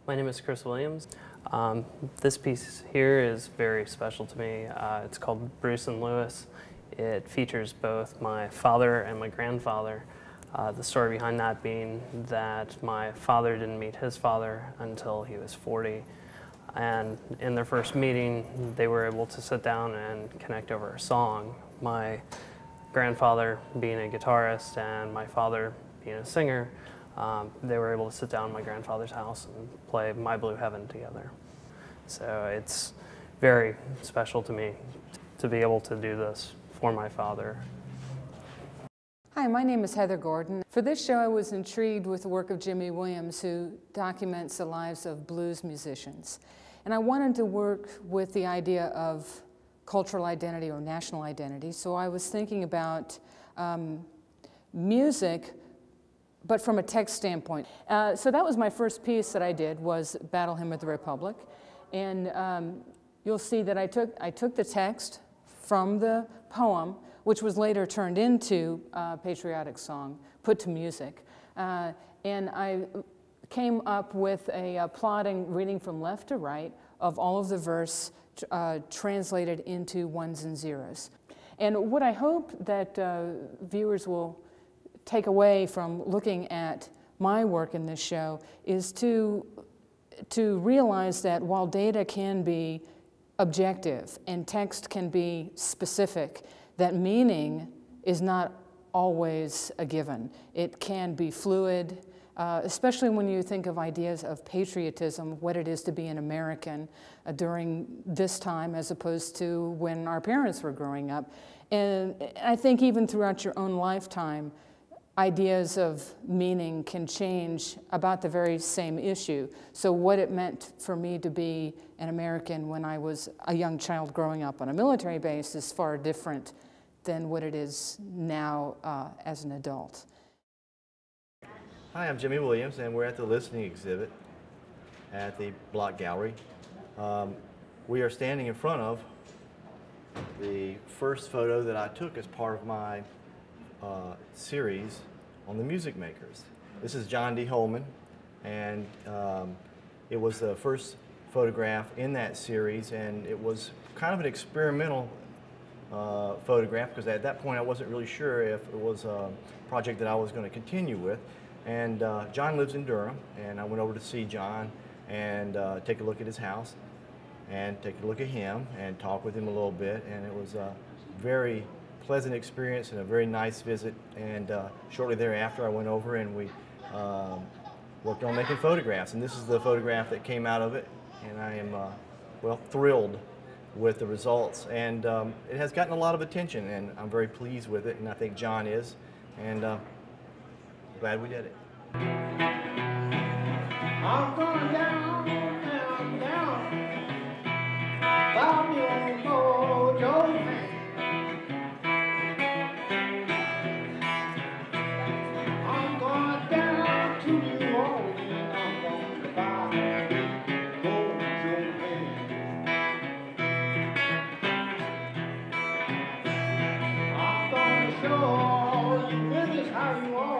My name is Chris Williams. This piece here is very special to me. It's called Bruce and Lewis. It features both my father and my grandfather. The story behind that being that my father didn't meet his father until he was 40. And in their first meeting, they were able to sit down and connect over a song. My grandfather being a guitarist and my father being a singer, they were able to sit down in my grandfather's house and play My Blue Heaven together. So it's very special to me to be able to do this for my father. Hi, my name is Heather Gordon. For this show, I was intrigued with the work of Jimmy Williams, who documents the lives of blues musicians. And I wanted to work with the idea of cultural identity or national identity, so I was thinking about music, but from a text standpoint. So that was my first piece that I did, was Battle Hymn of the Republic. And you'll see that I took the text from the poem, which was later turned into a patriotic song, put to music. And I came up with a plotting, reading from left to right, of all of the verse translated into ones and zeros. And what I hope that viewers will take away from looking at my work in this show is to realize that while data can be objective and text can be specific, that meaning is not always a given. It can be fluid, especially when you think of ideas of patriotism, what it is to be an American during this time as opposed to when our parents were growing up. And I think even throughout your own lifetime, ideas of meaning can change about the very same issue. So what it meant for me to be an American when I was a young child growing up on a military base is far different than what it is now as an adult. Hi, I'm Jimmy Williams, and we're at the listening exhibit at the Block Gallery. We are standing in front of the first photo that I took as part of my series on the music makers. This is John Dee Holeman, and it was the first photograph in that series, and it was kind of an experimental photograph because at that point I wasn't really sure if it was a project that I was going to continue with. And John lives in Durham, and I went over to see John and take a look at his house and take a look at him and talk with him a little bit, and it was a very pleasant experience and a very nice visit. And shortly thereafter I went over and we worked on making photographs, and this is the photograph that came out of it, and I am well, thrilled with the results, and it has gotten a lot of attention, and I'm very pleased with it, and I think John is, and glad we did it. I'm going down, down, down, down your mojo man. I'm going down to New Orleans, I'm going to buy mojo man. I'm going to show you business how you want.